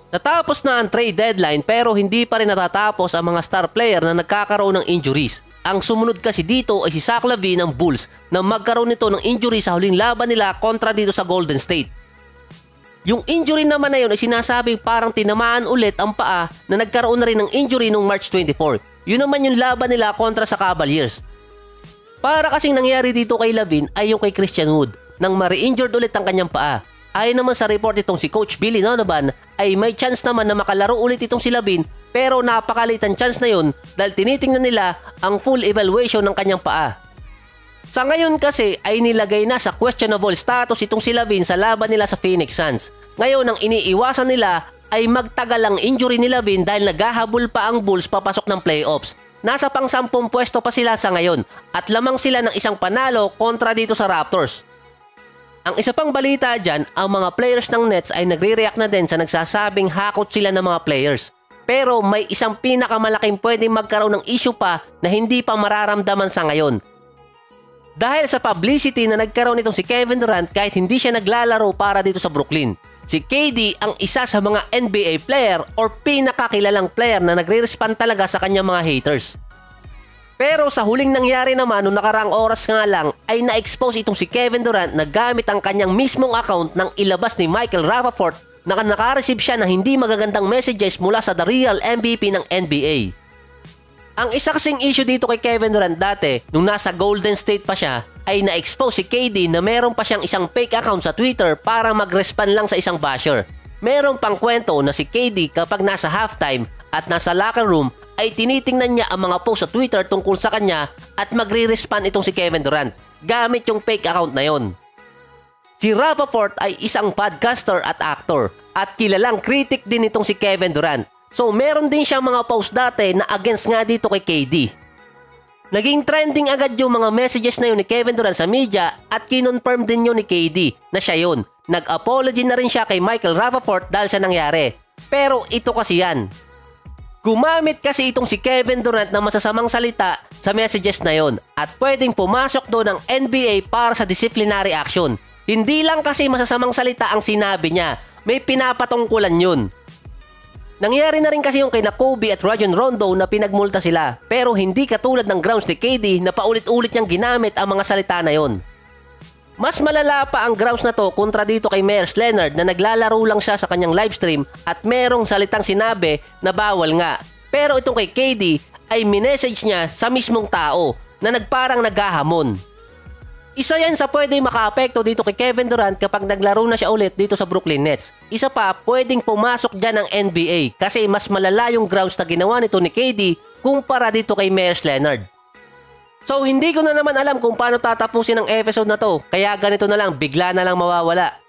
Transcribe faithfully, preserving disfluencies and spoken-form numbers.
Natapos na ang trade deadline pero hindi pa rin natatapos ang mga star player na nagkakaroon ng injuries. Ang sumunod kasi dito ay si Zach LaVine ng Bulls na magkaroon nito ng injury sa huling laban nila kontra dito sa Golden State. Yung injury naman na yun ay sinasabing parang tinamaan ulit ang paa na nagkaroon na rin ng injury noong March twenty-fourth. Yun naman yung laban nila kontra sa Cavaliers. Para kasing nangyari dito kay LaVine ay yung kay Christian Wood nang ma-re-injured ulit ang kanyang paa. Ayon naman sa report itong si Coach Billy Donovan ay may chance naman na makalaro ulit itong si LaVine pero napakaliit ang chance na yun dahil tinitingnan nila ang full evaluation ng kanyang paa. Sa ngayon kasi ay nilagay na sa questionable status itong si LaVine sa laban nila sa Phoenix Suns. Ngayon ang iniiwasan nila ay magtagal ang injury ni LaVine dahil naghahabol pa ang Bulls papasok ng playoffs. Nasa pang-sampung pwesto pa sila sa ngayon at lamang sila ng isang panalo kontra dito sa Raptors. Ang isa pang balita dyan, ang mga players ng Nets ay nagre-react na din sa nagsasabing hakot sila ng mga players. Pero may isang pinakamalaking pwedeng magkaroon ng issue pa na hindi pa mararamdaman sa ngayon. Dahil sa publicity na nagkaroon itong si Kevin Durant kahit hindi siya naglalaro para dito sa Brooklyn. Si K D ang isa sa mga N B A player or pinakakilalang player na nagre-respond talaga sa kanyang mga haters. Pero sa huling nangyari naman noong nakaraang oras nga lang ay na-expose itong si Kevin Durant na gamit ang kanyang mismong account nang ilabas ni Michael Rapaport na nakareceive siya ng hindi magagandang messages mula sa the real M V P ng N B A. Ang isa kasing issue dito kay Kevin Durant dati nung nasa Golden State pa siya ay na-expose si K D na meron pa siyang isang fake account sa Twitter para mag-respond lang sa isang basher. Meron pang kwento na si K D kapag nasa halftime at nasa locker room ay tinitingnan niya ang mga post sa Twitter tungkol sa kanya at magre-respond itong si Kevin Durant gamit yung fake account na yon. Si Rapaport ay isang podcaster at actor at kilalang critic din itong si Kevin Durant. So meron din siyang mga post dati na against nga dito kay K D. Naging trending agad yung mga messages na yun ni Kevin Durant sa media at kinonfirm din yun ni K D na siya yun. Nag-apology na rin siya kay Michael Rapaport dahil sa nangyari. Pero ito kasi yan. Gumamit kasi itong si Kevin Durant ng masasamang salita sa messages na yon at pwedeng pumasok doon ng N B A para sa disciplinary action. Hindi lang kasi masasamang salita ang sinabi niya, may pinapatungkulan yun. Nangyari na rin kasi yung kay na Kobe at Rajon Rondo na pinagmulta sila pero hindi katulad ng grounds ni K D na paulit-ulit niyang ginamit ang mga salita na yon. Mas malala pa ang grounds na to kontra dito kay Meyers Leonard na naglalaro lang siya sa kanyang livestream at merong salitang sinabi na bawal nga. Pero itong kay K D ay minessage niya sa mismong tao na nagparang naghahamon. Isa yan sa pwedeng makaapekto dito kay Kevin Durant kapag naglaro na siya ulit dito sa Brooklyn Nets. Isa pa, pwedeng pumasok dyan ng N B A kasi mas malala yung grounds na ginawa nito ni K D kumpara dito kay Meyers Leonard. So hindi ko na naman alam kung paano tatapusin ang episode na to, kaya ganito na lang, bigla na lang mawawala.